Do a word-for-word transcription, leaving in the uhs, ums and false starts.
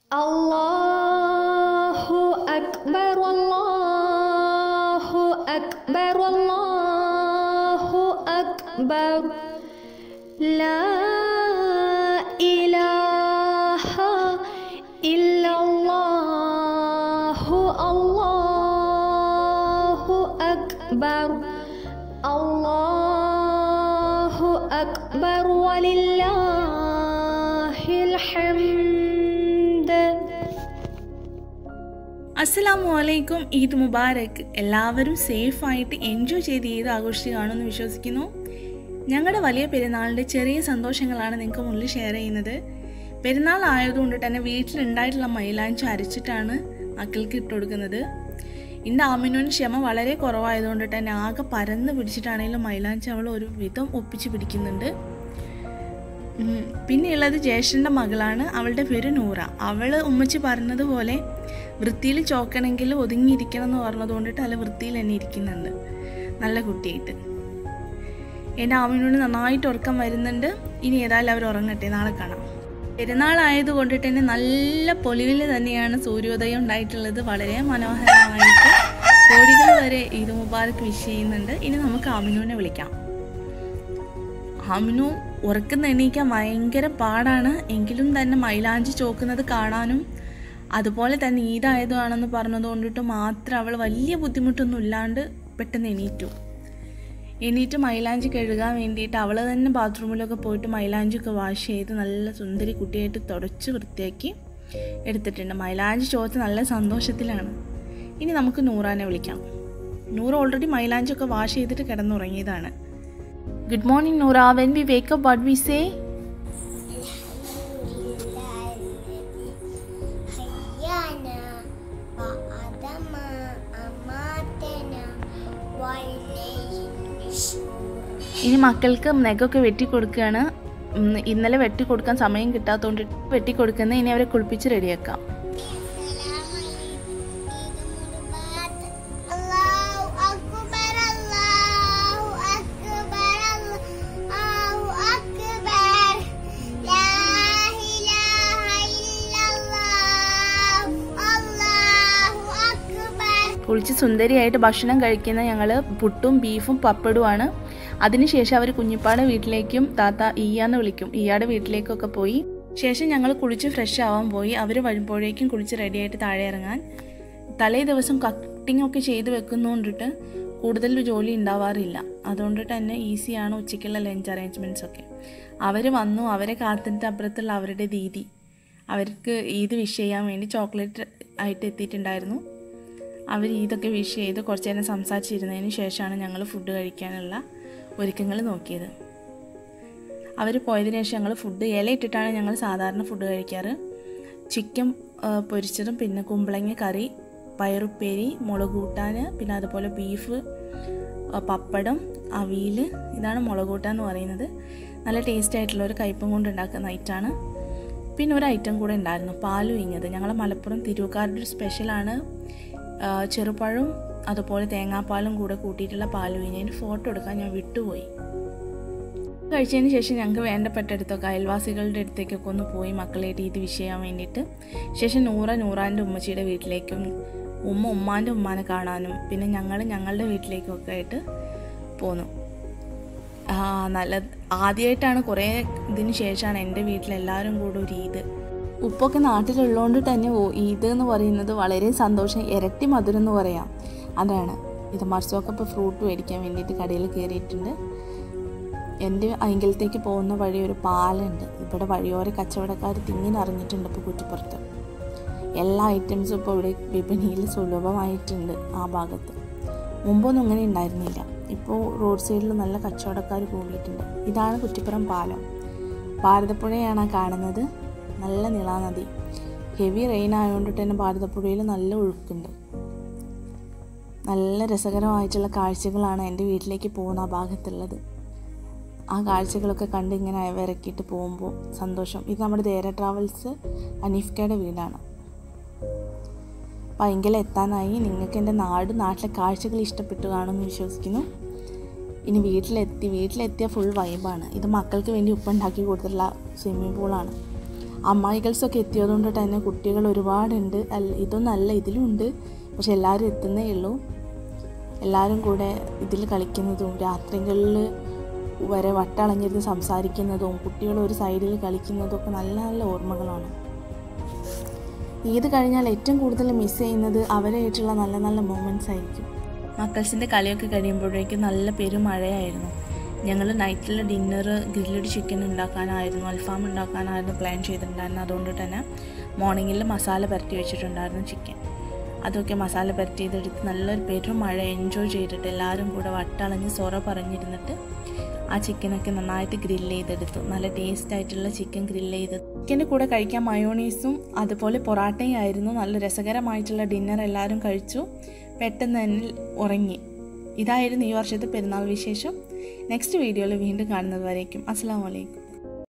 അല്ലാഹു അക്ബർ അല്ലാഹു അക്ബർ അല്ലാഹു അക്ബർ ലാ ഇലാഹ ഇല്ലല്ലാഹു അല്ലാഹു അക്ബർ അല്ലാഹു അക്ബർ വലില്ലാഹിൽ ഹംദ്. അസ്സലാമു അലൈക്കും. ഈദ് മുബാരക്. എല്ലാവരും സേഫായിട്ട് എൻജോയ് ചെയ്ത് ഈദ് ആഘോഷിച്ച് കാണുമെന്ന് വിശ്വസിക്കുന്നു. ഞങ്ങളുടെ വലിയ പെരുന്നാളിൻ്റെ ചെറിയ സന്തോഷങ്ങളാണ് നിങ്ങൾക്ക് മുന്നിൽ ഷെയർ ചെയ്യുന്നത്. പെരുന്നാൾ ആയതുകൊണ്ട് തന്നെ വീട്ടിലുണ്ടായിട്ടുള്ള മൈലാഞ്ചി അരച്ചിട്ടാണ് മക്കൾക്ക് ഇട്ട് കൊടുക്കുന്നത്. എൻ്റെ ആമിനൂന് ക്ഷമ വളരെ കുറവായതുകൊണ്ട് തന്നെ ആകെ പരന്ന് പിടിച്ചിട്ടാണെങ്കിലും മൈലാഞ്ചി അവൾ ഒരു വിധം ഒപ്പിച്ച് പിടിക്കുന്നുണ്ട്. പിന്നെയുള്ളത് ജ്യേഷ്ഠൻ്റെ മകളാണ്. അവളുടെ പേര് നൂറ. അവൾ ഉമ്മച്ചി പറഞ്ഞതുപോലെ വൃത്തിയിൽ ചോക്കണമെങ്കിൽ ഒതുങ്ങിയിരിക്കണം എന്ന് പറഞ്ഞത് കൊണ്ടിട്ട് നല്ല വൃത്തിയിൽ തന്നെ ഇരിക്കുന്നുണ്ട്, നല്ല കുട്ടിയായിട്ട്. എൻ്റെ ആമിനൂന് നന്നായിട്ട് ഉറക്കം വരുന്നുണ്ട്. ഇനി ഏതായാലും അവർ ഉറങ്ങട്ടെ, നാളെ കാണാം. പെരുന്നാളായത് കൊണ്ടിട്ട് തന്നെ നല്ല പൊലിവിൽ തന്നെയാണ് സൂര്യോദയം ഉണ്ടായിട്ടുള്ളത്. വളരെ മനോഹരമായിട്ട് കോടികൾ വരെ ഈദ് മുബാരക് വിഷ് ചെയ്യുന്നുണ്ട്. ഇനി നമുക്ക് ആമിനൂനെ വിളിക്കാം. ആമിനു ഉറക്കുന്ന എണീക്കാൻ ഭയങ്കര പാടാണ്. എങ്കിലും തന്നെ മൈലാഞ്ചി ചോക്കുന്നത് കാണാനും അതുപോലെ തന്നെ ഈദായതാണെന്ന് പറഞ്ഞത് കൊണ്ടിട്ട് മാത്രം അവൾ വലിയ ബുദ്ധിമുട്ടൊന്നും ഇല്ലാണ്ട് പെട്ടെന്ന് എണീറ്റു. എണീറ്റ് മൈലാഞ്ചി കഴുകാൻ വേണ്ടിയിട്ട് അവൾ തന്നെ ബാത്റൂമിലൊക്കെ പോയിട്ട് മൈലാഞ്ചിയൊക്കെ വാഷ് ചെയ്ത് നല്ല സുന്ദരി കുട്ടിയായിട്ട് തുടച്ച് വൃത്തിയാക്കി എടുത്തിട്ടുണ്ട്. മൈലാഞ്ചി ചോദിച്ച് നല്ല സന്തോഷത്തിലാണ്. ഇനി നമുക്ക് നൂറാനെ വിളിക്കാം. നൂറ ഓൾറെഡി മൈലാഞ്ചിയൊക്കെ വാഷ് ചെയ്തിട്ട് കിടന്നുറങ്ങിയതാണ്. Good morning Noora. When we wake up what we say? ഇനി മക്കൾക്ക് നെഗൊക്കെ വെട്ടിക്കൊടുക്കുകയാണ്. ഇന്നലെ വെട്ടിക്കൊടുക്കാൻ സമയം കിട്ടാത്തതുകൊണ്ട് വെട്ടിക്കൊടുക്കുന്നത്. ഇനി അവരെ കുളിപ്പിച്ച് റെഡിയാക്കാം. കുളിച്ച് സുന്ദരിയായിട്ട് ഭക്ഷണം കഴിക്കുന്ന ഞങ്ങൾ പുട്ടും ബീഫും പപ്പടുമാണ്. അതിനുശേഷം അവർ കുഞ്ഞിപ്പാടെ വീട്ടിലേക്കും താത്ത ഈയാന്ന് വിളിക്കും ഈയാടെ വീട്ടിലേക്കൊക്കെ പോയി. ശേഷം ഞങ്ങൾ കുളിച്ച് ഫ്രഷ് ആവാൻ പോയി. അവർ വരുമ്പോഴേക്കും കുളിച്ച് റെഡിയായിട്ട് താഴെ ഇറങ്ങാൻ. തലേ ദിവസം കട്ടിങ് ഒക്കെ ചെയ്ത് വെക്കുന്നതുകൊണ്ടിട്ട് കൂടുതൽ ജോലി ഉണ്ടാവാറില്ല. അതുകൊണ്ട് തന്നെ ഈസിയാണ് ഉച്ചയ്ക്കുള്ള ലഞ്ച് അറേഞ്ച്മെൻറ്റ്സ് ഒക്കെ. അവർ വന്നു. അവരെ കാത്തിട്ട് അപ്പുറത്തുള്ള അവരുടെ ദീദി അവർക്ക് ഈദ് വിഷ് ചെയ്യാൻ വേണ്ടി ചോക്ലേറ്റ് ആയിട്ട് എത്തിയിട്ടുണ്ടായിരുന്നു. അവർ ഇതൊക്കെ വിഷ് ചെയ്ത് കുറച്ച് നേരം സംസാരിച്ചിരുന്നതിന് ശേഷമാണ് ഞങ്ങൾ ഫുഡ് കഴിക്കാനുള്ള ഒരുക്കങ്ങൾ നോക്കിയത്. അവർ പോയതിനു ശേഷം ഞങ്ങൾ ഫുഡ് ഇല ഇട്ടിട്ടാണ് ഞങ്ങൾ സാധാരണ ഫുഡ് കഴിക്കാറ്. ചിക്കൻ പൊരിച്ചതും പിന്നെ കുമ്പളങ്ങ കറി, പയറുപ്പേരി, മുളക് കൂട്ടാൻ, പിന്നെ അതുപോലെ ബീഫ്, പപ്പടം, അവിയൽ. ഇതാണ് മുളക് കൂട്ടാൻ എന്ന് പറയുന്നത്. നല്ല ടേസ്റ്റ് ആയിട്ടുള്ള ഒരു കയ്പം കൊണ്ട് ഉണ്ടാക്കുന്ന ഐറ്റമാണ്. പിന്നെ ഒരു ഐറ്റം കൂടെ ഉണ്ടായിരുന്നു, പാൽ വീഞ്ഞത്. ഞങ്ങൾ മലപ്പുറം തിരൂക്കാരുടെ ഒരു സ്പെഷ്യലാണ്. ചെറുപഴവും അതുപോലെ തേങ്ങാപ്പാലും കൂടെ കൂട്ടിയിട്ടുള്ള പാൽ വീഞ്ഞതിന് ഫോട്ടോ എടുക്കാൻ ഞാൻ വിട്ടുപോയി. കഴിച്ചതിന് ശേഷം ഞങ്ങൾക്ക് വേണ്ടപ്പെട്ടടുത്തൊക്കെ അയൽവാസികളുടെ അടുത്തേക്കൊക്കെ ഒന്ന് പോയി മക്കളായിട്ട് ഇത് വിഷ് ചെയ്യാൻ വേണ്ടിയിട്ട്. ശേഷം നൂറ നൂറാൻ്റെ ഉമ്മച്ചിയുടെ വീട്ടിലേക്കും ഉമ്മ ഉമ്മാൻ്റെ ഉമ്മാനെ കാണാനും പിന്നെ ഞങ്ങൾ ഞങ്ങളുടെ വീട്ടിലേക്കൊക്കെ ആയിട്ട് പോന്നു. നല്ല ആദ്യമായിട്ടാണ് കുറേ ഇതിന് ശേഷമാണ് എൻ്റെ വീട്ടിലെല്ലാവരും കൂടെ ഒരു ഈദ്. ഉപ്പൊക്കെ നാട്ടിലുള്ളതുകൊണ്ട് തന്നെ ഓ ഈദ് എന്ന് പറയുന്നത് വളരെ സന്തോഷം, ഇരട്ടി മധുരം എന്ന് പറയാം. അതാണ് ഇത്. മർസൊക്കെ ഇപ്പോൾ ഫ്രൂട്ട് മേടിക്കാൻ വേണ്ടിയിട്ട് കടയിൽ കയറിയിട്ടുണ്ട്. എൻ്റെ അയങ്കലത്തേക്ക് പോകുന്ന വഴി ഒരു പാലുണ്ട്. ഇവിടെ വഴിയോര കച്ചവടക്കാർ തിങ്ങി നിറഞ്ഞിട്ടുണ്ട്. ഇപ്പോൾ കുറ്റിപ്പുറത്ത് എല്ലാ ഐറ്റംസും ഇപ്പോൾ ഇവിടെ വിപണിയിൽ സുലഭമായിട്ടുണ്ട്. ആ ഭാഗത്ത് മുമ്പൊന്നും ഇങ്ങനെ ഉണ്ടായിരുന്നില്ല. ഇപ്പോൾ റോഡ് സൈഡിൽ നല്ല കച്ചവടക്കാർ കൂടിയിട്ടുണ്ട്. ഇതാണ് കുറ്റിപ്പുറം പാലം. ഭാരതപ്പുഴയാണ് കാണുന്നത്. നല്ല നീളാനദി. ഹെവി റെയിൻ ആയതുകൊണ്ട് തന്നെ ഭാരതപ്പുഴയിൽ നല്ല ഒഴുക്കുണ്ട്. നല്ല രസകരമായിട്ടുള്ള കാഴ്ചകളാണ് എൻ്റെ വീട്ടിലേക്ക് പോകുന്ന ആ ഭാഗത്തുള്ളത്. ആ കാഴ്ചകളൊക്കെ കണ്ട് ഇങ്ങനെ ഇറക്കിയിട്ട് പോകുമ്പോൾ സന്തോഷം. ഇത് നമ്മുടെ ദേര ട്രാവൽസ് അനീഫ്ക്കയുടെ വീടാണ്. അപ്പോൾ എങ്കിലും എത്താനായി. നിങ്ങൾക്ക് എൻ്റെ നാട് നാട്ടിലെ കാഴ്ചകൾ ഇഷ്ടപ്പെട്ടു കാണുമെന്ന് വിശ്വസിക്കുന്നു. ഇനി വീട്ടിലെത്തി വീട്ടിലെത്തിയ ഫുൾ വൈബാണ്. ഇത് മക്കൾക്ക് വേണ്ടി ഉപ്പുണ്ടാക്കി കൊടുത്തിട്ടുള്ള സ്വിമ്മിംഗ് പൂളാണ്. അമ്മായികൾസൊക്കെ എത്തിയതുകൊണ്ട് തന്നെ കുട്ടികൾ ഒരുപാടുണ്ട്. അല്ല ഇതൊന്നല്ല, ഇതിലുണ്ട്, പക്ഷെ എല്ലാവരും എത്തുന്നേ ഉള്ളൂ. എല്ലാവരും കൂടെ ഇതിൽ കളിക്കുന്നതും രാത്രികളിൽ വരെ വട്ടളഞ്ഞിരുന്ന് സംസാരിക്കുന്നതും കുട്ടികൾ ഒരു സൈഡിൽ കളിക്കുന്നതും ഒക്കെ നല്ല നല്ല ഓർമ്മകളാണ്. ഈദ് കഴിഞ്ഞാൽ ഏറ്റവും കൂടുതൽ മിസ് ചെയ്യുന്നത് അവരായിട്ടുള്ള നല്ല നല്ല മൊമെൻറ്റ്സ് ആയിരിക്കും. മക്കൾസിൻ്റെ കളിയൊക്കെ കഴിയുമ്പോഴേക്കും നല്ല പെരുമഴയായിരുന്നു. ഞങ്ങൾ നൈറ്റിൽ ഡിന്നർ ഗ്രില്ലഡ് ചിക്കൻ ഉണ്ടാക്കാനായിരുന്നു, അൽഫാം ഉണ്ടാക്കാനായിരുന്നു പ്ലാൻ ചെയ്തിട്ടുണ്ടായിരുന്നു. അതുകൊണ്ട് തന്നെ മോർണിംഗിൽ മസാല പുരട്ടി വെച്ചിട്ടുണ്ടായിരുന്നു ചിക്കൻ. അതൊക്കെ മസാല പുരട്ടി ചെയ്തെടുത്ത് നല്ലൊരു പെരുമഴ എൻജോയ് ചെയ്തിട്ട് എല്ലാവരും കൂടെ വട്ടളഞ്ഞ് സൊറ പറഞ്ഞിരുന്നിട്ട് ആ ചിക്കനൊക്കെ നന്നായിട്ട് ഗ്രില്ല് ചെയ്തെടുത്തു. നല്ല ടേസ്റ്റായിട്ടുള്ള ചിക്കൻ ഗ്രില്ല് ചെയ്ത് ചിക്കൻ്റെ കൂടെ കഴിക്കാൻ മയോണീസും അതുപോലെ പൊറാട്ടയും ആയിരുന്നു. നല്ല രസകരമായിട്ടുള്ള ഡിന്നർ എല്ലാവരും കഴിച്ചു. പെട്ടെന്ന് തന്നെ ഉറങ്ങി. ഇതായിരുന്നു ഈ വർഷത്തെ പെരുന്നാൾ വിശേഷം. നെക്സ്റ്റ് വീഡിയോയിൽ വീണ്ടും കാണുന്നത് വരേക്കും അസ്സലാമു അലൈക്കും.